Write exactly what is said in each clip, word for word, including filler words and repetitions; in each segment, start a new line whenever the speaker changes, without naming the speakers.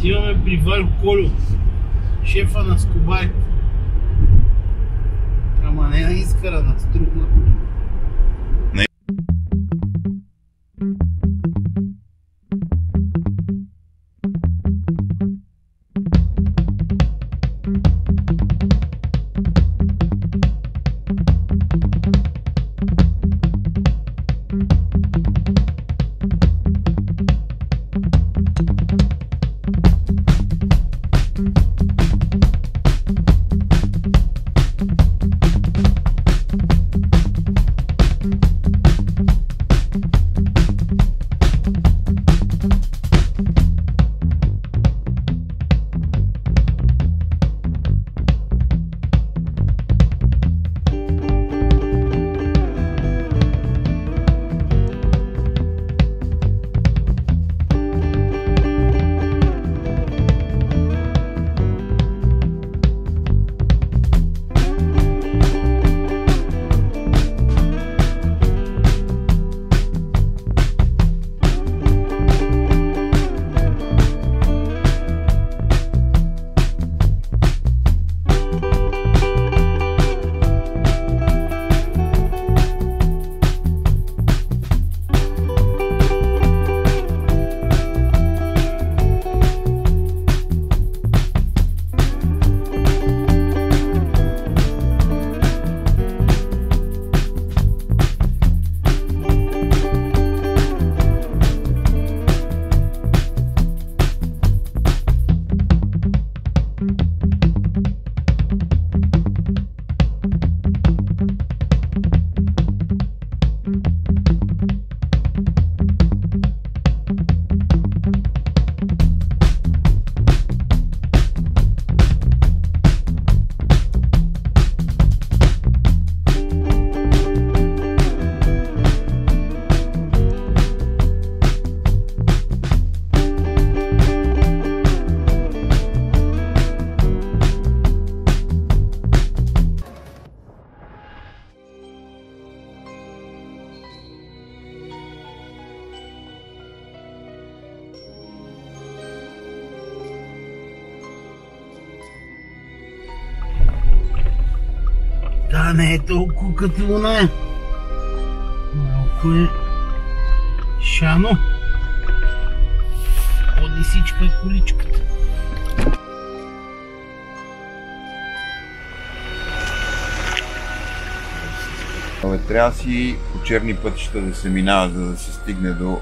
Отиваме при Вальо Колю, шефа на скобарите. Ама не на Искъра, на Струкна. Да, не е толкова като оная. Малко е шано. Ходи всичка количката.
Трябва си по черни пътища да се минава, за да се стигне до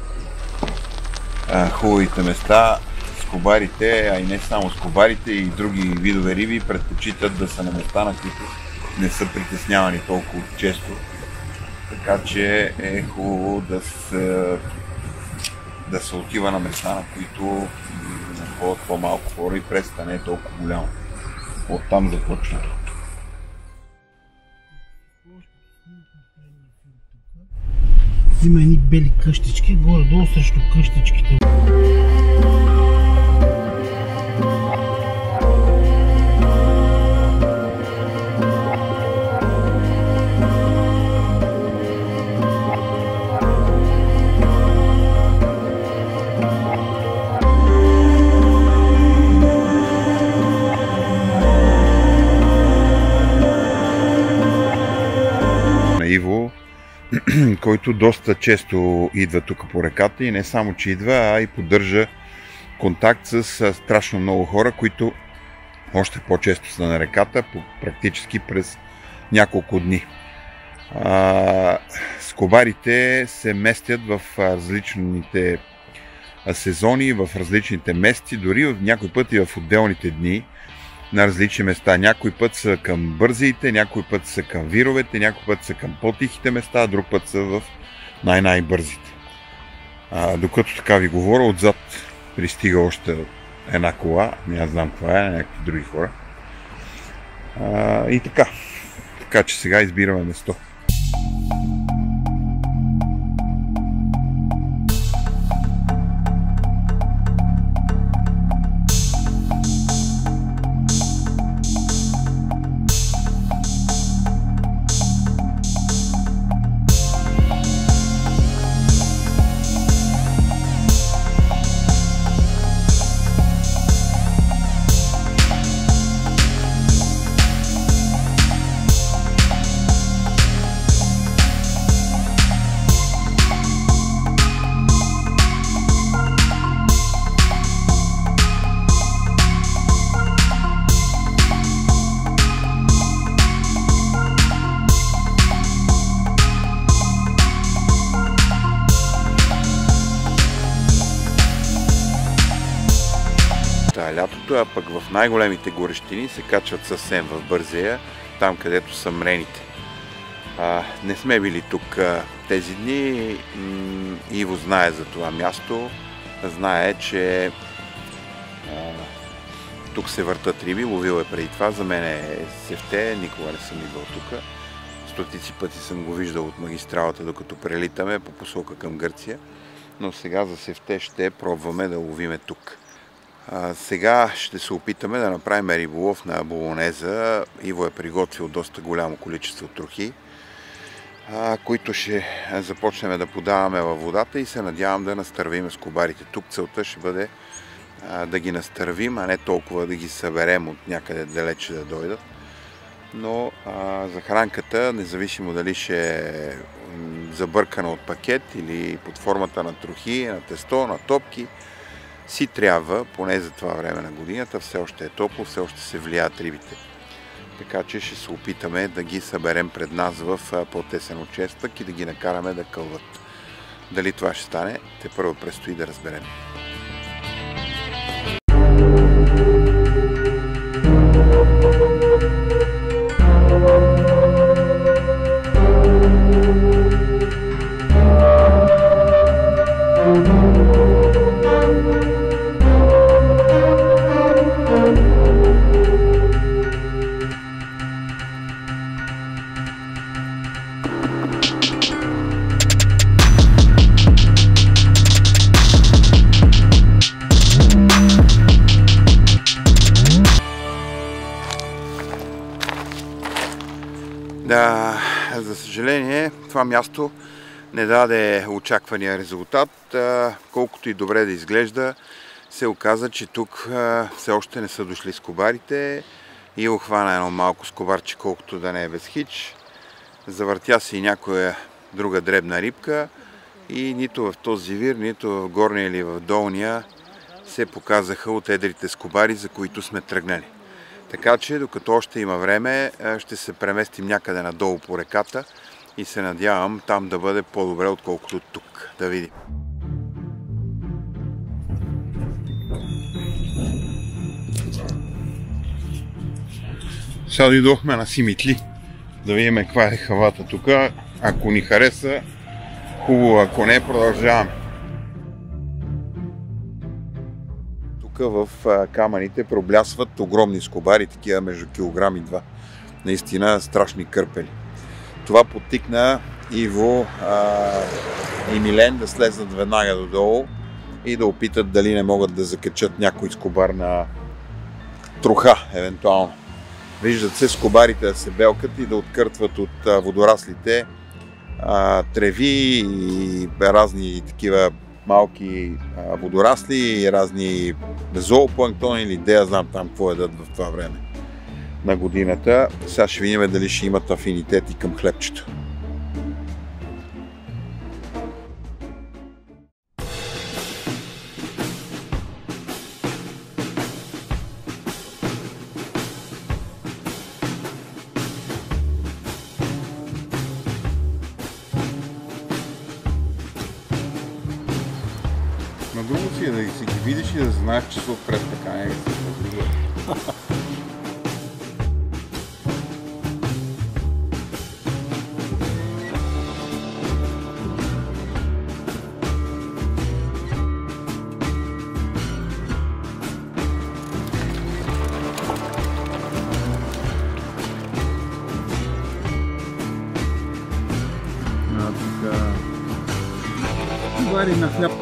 а, хубавите места. Скобарите, а и не само скобарите, и други видове риби предпочитат да са на места, на които не са притеснявани толкова често. Така че е хубаво да се, да се отива на места, на които ходят по-малко хора и пресата не е толкова голяма. Оттам започва.
Има едни бели къщички, горе-долу срещу къщичките.
Иво, който доста често идва тук по реката и не само, че идва, а и поддържа контакт с страшно много хора, които още по-често са на реката, практически през няколко дни. А, скобарите се местят в различните сезони, в различните месеци, дори в някой път и в отделните дни на различни места. Някой път са към бързиите, някой път са към вировете, някой път са към по-тихите места, а друг път са в най-най-бързите. А, докато така ви говоря, отзад пристига още една кола, не аз знам каква е, някакви други хора. А, и така. Така че сега избираме место. лятото, а пък в най-големите горещини се качват съвсем в Бързея, там където са мрените. А, не сме били тук а, тези дни. М- Иво знае за това място, знае, че а, тук се въртат риби, ловил е преди това, за мен е Севте, никога не съм идвал тук. Стотици пъти съм го виждал от магистралата, докато прелитаме по посока към Гърция, но сега за Севте ще пробваме да ловиме тук. А, сега ще се опитаме да направим риболов на болонеза. Иво е приготвил доста голямо количество трохи, а, които ще започнем да подаваме във водата и се надявам да настървим скобарите. Тук целта ще бъде а, да ги настървим, а не толкова да ги съберем от някъде далече да дойдат. Но а, за хранката, независимо дали ще е забъркана от пакет или под формата на трохи, на тесто, на топки, си трябва, поне за това време на годината, все още е топло, все още се влияят рибите. Така че ще се опитаме да ги съберем пред нас в по-тесен участък и да ги накараме да кълват. Дали това ще стане, те първо предстои да разберем. Да, за съжаление, това място не даде очаквания резултат. Колкото и добре да изглежда, се оказа, че тук все още не са дошли скобарите. И охвана едно малко скобарче, колкото да не е без хич. Завъртя се и някоя друга дребна рибка и нито в този вир, нито в горния или в долния се показаха от едрите скобари, за които сме тръгнали. Така че, докато още има време, ще се преместим някъде надолу по реката и се надявам там да бъде по-добре, отколкото тук. Да видим. Сега дойдохме на Симитли, да видим каква е хавата тук. Ако ни хареса, хубаво, ако не, продължаваме. В камъните проблясват огромни скобари, такива между килограм и два. Наистина страшни кърпели. Това подтикна Иво а, и Милен да слезнат веднага додолу и да опитат дали не могат да закачат някой скобар на троха, евентуално. Виждат се скобарите да се белкат и да откъртват от а, водораслите а, треви и разни такива малки а, водорасли и разни зоопланктони или де, знам там какво едат в това време на годината. Сега ще видим дали ще имат афинитети към хлебчето. На друго си е да си ги видиш и да знаеш, че са отпред така, не си по-друго. А, тук вари на хляб.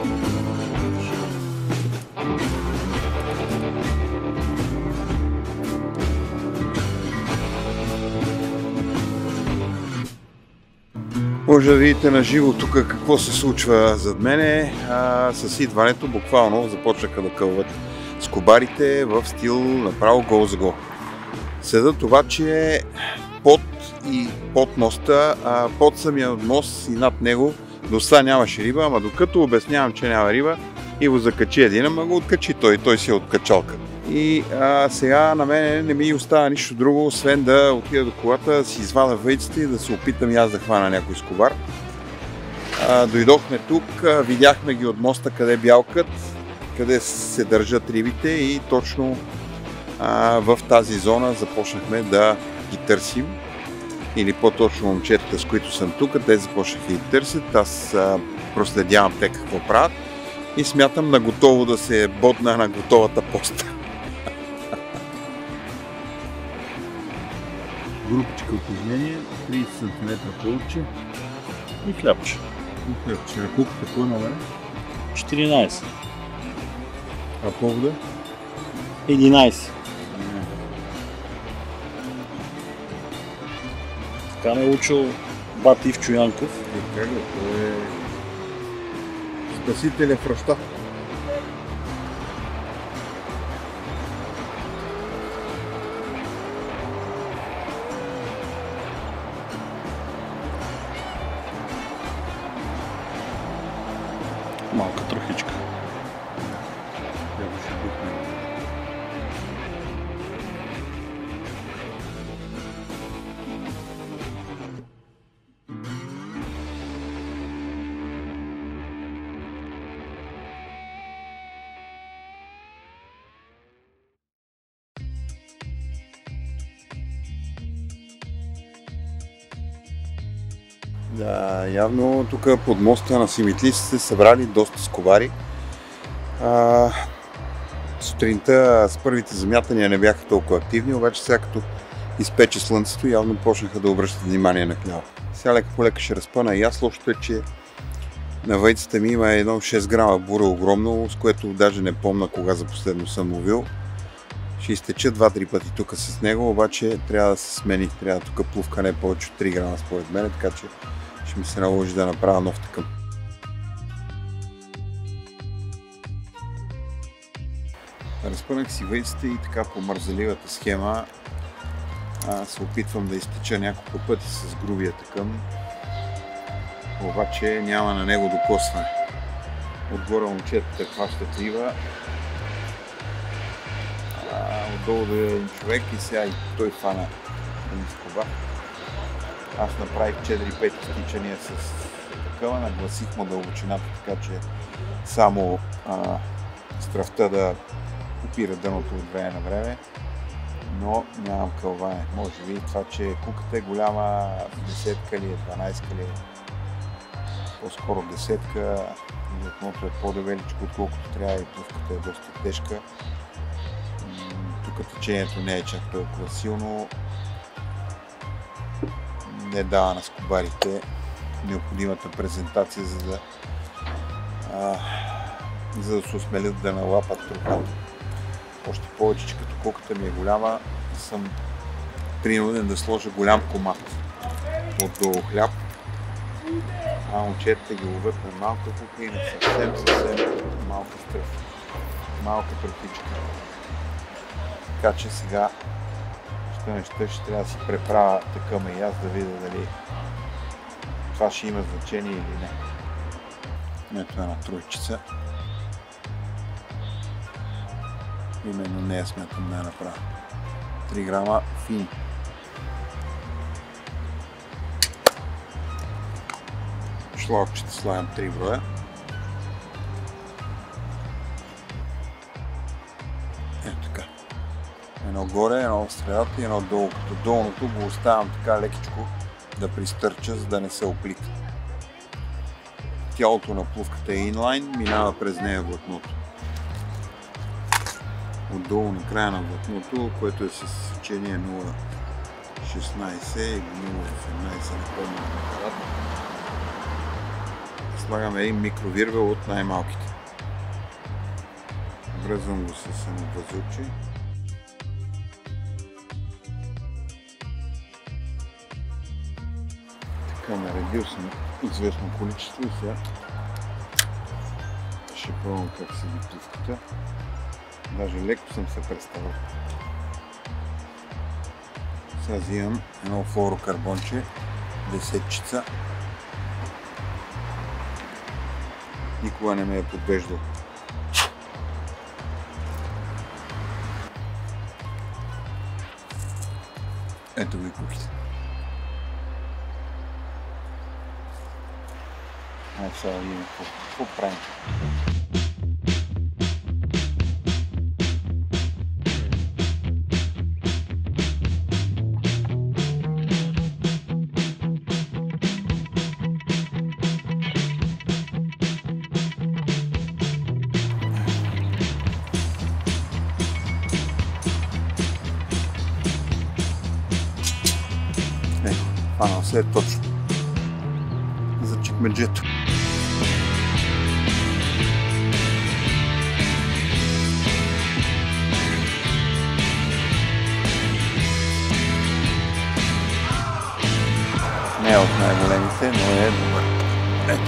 Може да видите на живо тук какво се случва зад мене. А, с идването буквално започнаха да кълват скобарите в стил направо гол за гол. Седат обаче под и под моста, а под самия мост и над него до сега нямаше риба, ама докато обяснявам, че няма риба, Иво закачи един, ама го откачи той, той си е откачалка. И а, сега на мен не ми остава нищо друго, освен да отида до колата, да си извада въйците и да се опитам и аз да хвана някой скобар. А, дойдохме тук, а, видяхме ги от моста къде бялкат къде се държат рибите и точно а, в тази зона започнахме да ги търсим. Или по-точно момчетата, с които съм тук, те започнаха и търсят. Аз а, проследявам те какво правят и смятам на готово да се бодна на готовата поста. Групичка упражнение, трийсет сантиметра повече.
И хлябче.
И хлябче. На колко какво е номер?
четиринайсет.
А повода?
единайсет. Така ме е учил бати Ивчо Янков.
И как е? Това е спасителя в ръща.
Малка трохичка.
Да, явно тук под моста на Симитли са се събрали доста скобари. А, сутринта с първите замятания не бяха толкова активни, обаче сега като изпече слънцето, явно почнаха да обръщат внимание на хляба. Сега лека по лека ще разпъна и аз. Лошото е, че на вейцата ми има едно шест грама бура огромно, с което даже не помня кога за последно съм ловил. Ще изтеча два-три пъти тук с него, обаче трябва да се смени. Трябва тук плувка не повече от три грама според мен, така че ще ми се наложи да направя нов такъв. Разпънах си вейцата и така по мързеливата схема а, се опитвам да изтеча няколко пъти с грубия тъкъм, обаче няма на него докосване. Отгоре момчетата хващат риба, отдолу да е един човек и сега и той фана един скоба. Аз направих четири-пет изтичания с такъва, нагласих му дълбочината, така че само а, стръвта да опира дъното от време на време, но нямам кълване. Може би това, че куката е голяма, десетка ли е, дванайсетка ли е, по-скоро десетка, животното е по-дебеличко, отколкото трябва и плувката е доста тежка. Тук течението не е чак толкова силно, не дава на скобарите необходимата презентация, за да, а, за да се осмелят да налапат трохата. Още повече, че като куката ми е голяма, съм принуден да сложа голям комат отдолу хляб, а момчетата ги ловят на малка кука и на съвсем, съвсем малка стръв, малка трохичка. Така че сега ще неща ще трябва да си преправя тъкъма и аз да видя дали това ще има значение или не. Ето една тройчица. Именно нея смятам да я направя. три грама фини. Шлапчета слагам три броя. Ето така. Едно горе, едно в средата и едно долу. Като долното го оставям така лекичко да пристърча, за да не се оплита. Тялото на плувката е инлайн, минава през нея влакното. Отдолу на края на влакното, което е с сечение нула цяло шестнайсет или нула цяло осемнайсет, не помня на крата. Слагаме един микровирвел от най-малките. Връзвам го с едно възилче. Така, наредил съм известно количество и сега ще пробвам как седи плувката. Даже леко съм се представил. Сега взимам едно флуорокарбонче, десетчица. Никога не ме е подвеждал. Ето го и куките. Ай, сега да видим какво правим. Фанал се е точно за чекмеджето. Не е от най-големите, но е добър. Ето.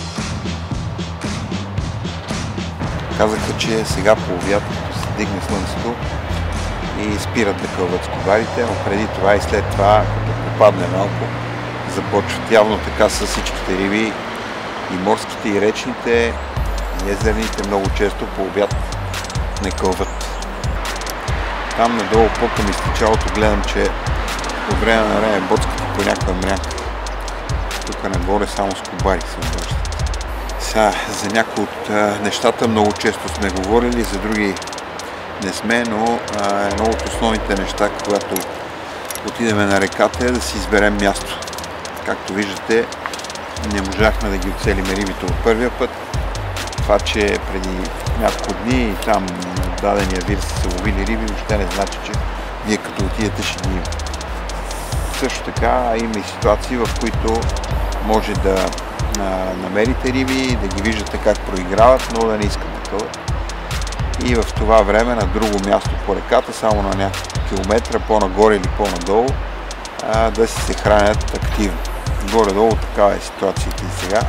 Казаха, че сега по обяд, като се дигне слънцето и спират да кълват скобарите, но преди това и след това, като попадне малко, започват явно така с всичките риби, и морските, и речните, и езерните, много често по обяд не кълват. Там надолу по-към изтечалото гледам, че по време на време боцката по някаква мряка. Тук нагоре само скобари се обръщат. Сега, за някои от а, нещата много често сме говорили, за други не сме, но а, едно от основните неща, когато отидем на реката, е да си изберем място. Както виждате, не можахме да ги оцелим рибите от първия път. Това, че преди няколко дни там на дадения вир са се ловили риби, въобще не значи, че вие като отидете ще ги има. Също така има и ситуации, в които може да а, намерите риби, да ги виждате как проиграват, но да не искат да кълват. И в това време на друго място по реката, само на няколко километра, по-нагоре или по-надолу, а, да си се хранят активно. Горе-долу такава е ситуацията и сега.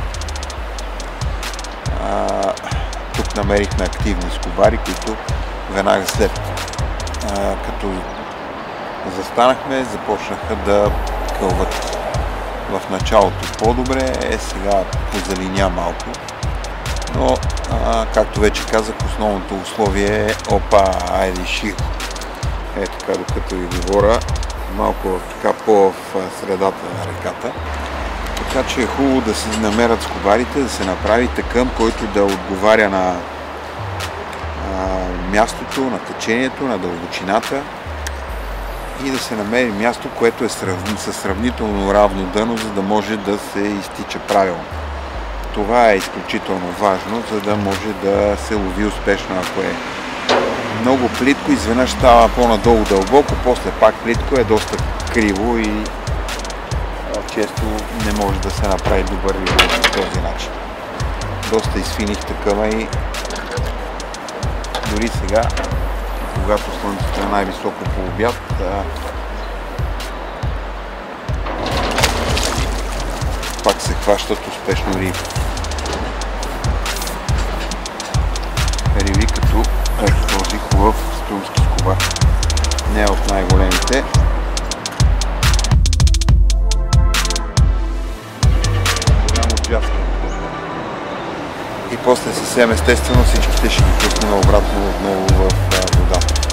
А, тук намерихме активни скобари, които веднага след а, като застанахме, започнаха да кълват. В началото по-добре, е сега позалиня малко. Но, а, както вече казах, основното условие е опа, айде шиго. Е така, докато ви говоря, малко така по-в средата на реката. Така че е хубаво да се намерят скобарите, да се направи тъкъм, който да отговаря на а, мястото, на течението, на дълбочината и да се намери място, което е сравни, със сравнително равно дъно, за да може да се изтича правилно. Това е изключително важно, за да може да се лови успешно, ако е много плитко, изведнъж става по-надолу дълбоко, после пак плитко е доста криво и често не може да се направи добър риболов по този начин. Доста изфиних такъва и дори сега, когато слънцето е най-високо по обяд, да... пак се хващат успешно риби. Риби като ето този хубав струмски скобар. Не е от най-големите. И после съвсем естествено всичките ще ги пуснем обратно отново в водата.